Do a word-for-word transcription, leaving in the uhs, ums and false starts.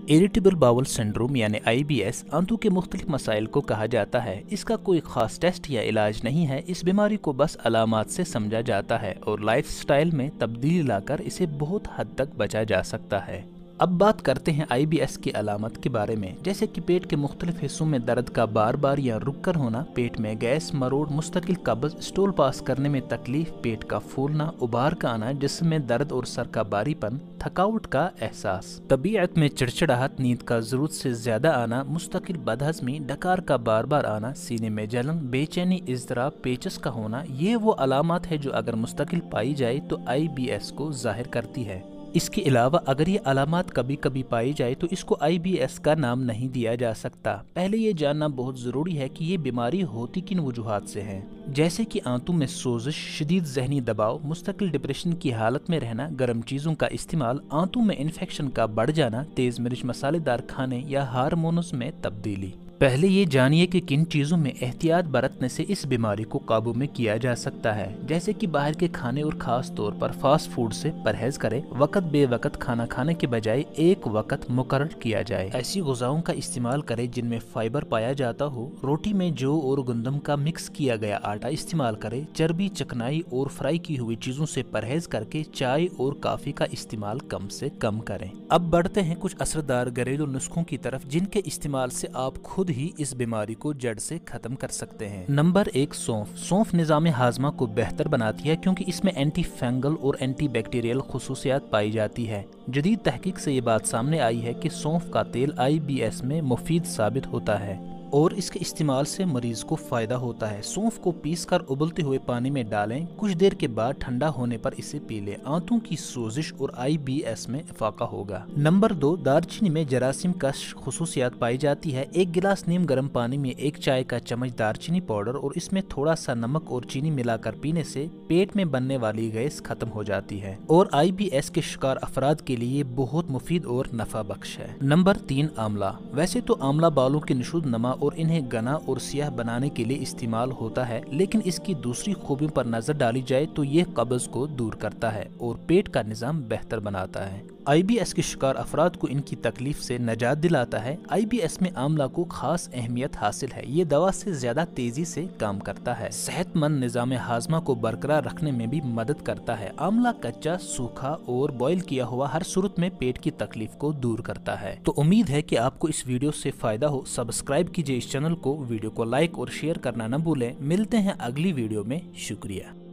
Irritable bowel syndrome यानी आई B S आंतों के मुख्तलिफ मसाइल को कहा जाता है। इसका कोई खास टेस्ट या इलाज नहीं है। इस बीमारी को बस अलामात से समझा जाता है और लाइफ स्टाइल में तब्दीली लाकर इसे बहुत हद तक बचा जा सकता है। अब बात करते हैं आई बी एस की अलामत के बारे में, जैसे कि पेट के मुख्तलिफ हिस्सों में दर्द का बार बार या रुक कर होना, पेट में गैस, मरोड़, मुस्तकिल कब्ज, स्टूल पास करने में तकलीफ, पेट का फूलना, उबार का आना, जिस्म में दर्द और सर का भारीपन, थकावट का एहसास, तबीयत में चिड़चिड़ाहट, नींद का जरूरत से ज्यादा आना, मुस्तकिल बदहजमी, डकार का बार बार आना, सीने में जलन, बेचैनी, इज़्तिराब, पेचस का होना, ये वो अलामत है जो अगर मुस्तकिल पाई जाए तो आई बी एस को जाहिर करती है। इसके अलावा अगर ये अलामत कभी कभी पाई जाए तो इसको आई बी एस का नाम नहीं दिया जा सकता। पहले ये जानना बहुत ज़रूरी है कि ये बीमारी होती किन वजूहात से है, जैसे कि आंतों में सोजिश, शदीद जहनी दबाव, मुस्तकिल डिप्रेशन की हालत में रहना, गर्म चीज़ों का इस्तेमाल, आंतों में इन्फेक्शन का बढ़ जाना, तेज़ मिर्च मसालेदार खाने या हार्मोन्स में तब्दीली। पहले ये जानिए कि किन चीज़ों में एहतियात बरतने से इस बीमारी को काबू में किया जा सकता है, जैसे कि बाहर के खाने और ख़ास तौर पर फास्ट फूड से परहेज करें। वक्त बे वक्त खाना खाने के बजाय एक वक्त मुकर्रर किया जाए। ऐसी ग़िज़ाओं का इस्तेमाल करें जिनमें फाइबर पाया जाता हो। रोटी में जौ और गंदम का मिक्स किया गया आटा इस्तेमाल करें। चर्बी, चिकनाई और फ्राई की हुई चीज़ों से परहेज करके चाय और काफ़ी का इस्तेमाल कम से कम करें। अब बढ़ते हैं कुछ असरदार घरेलू नुस्खों की तरफ, जिनके इस्तेमाल से आप खुद ही इस बीमारी को जड़ से खत्म कर सकते हैं। नंबर एक, सौंफ। सौंफ निज़ाम हाजमा को बेहतर बनाती है क्योंकि इसमें एंटी फंगल और एंटी बैक्टीरियल खुसूसियात पाई जाती है। जदीद तहकीक से ये बात सामने आई है कि सौंफ का तेल आई बी एस में मुफीद साबित होता है और इसके इस्तेमाल से मरीज को फायदा होता है। सौंफ को पीसकर उबलते हुए पानी में डालें। कुछ देर के बाद ठंडा होने पर इसे पी लें। आंतों की सोजिश और आई बी एस में इफाका होगा। नंबर दो, दालचीनी में जरासीम कश खुसूसियात पाई जाती है। एक गिलास नीम गर्म पानी में एक चाय का चम्मच दालचीनी पाउडर और इसमें थोड़ा सा नमक और चीनी मिलाकर पीने से पेट में बनने वाली गैस खत्म हो जाती है और आई बी एस के शिकार अफराद के लिए बहुत मुफीद और नफा बख्श है। नंबर तीन, आंवला। वैसे तो आंवला बालों की निशुद नमा और इन्हें घना और सियाह बनाने के लिए इस्तेमाल होता है, लेकिन इसकी दूसरी खूबियों पर नजर डाली जाए तो ये कब्ज को दूर करता है और पेट का निजाम बेहतर बनाता है। आई बी एस के शिकार अफराद को इनकी तकलीफ से निजात दिलाता है। आई बी एस में आंवला को खास अहमियत हासिल है। ये दवा से ज्यादा तेजी से काम करता है। सेहतमंद निजाम हाजमा को बरकरार रखने में भी मदद करता है। आंवला कच्चा, सूखा और बॉयल किया हुआ हर सूरत में पेट की तकलीफ को दूर करता है। तो उम्मीद है कि आपको इस वीडियो से फायदा हो। सब्सक्राइब कीजिए इस चैनल को, वीडियो को लाइक और शेयर करना न भूलें। मिलते हैं अगली वीडियो में। शुक्रिया।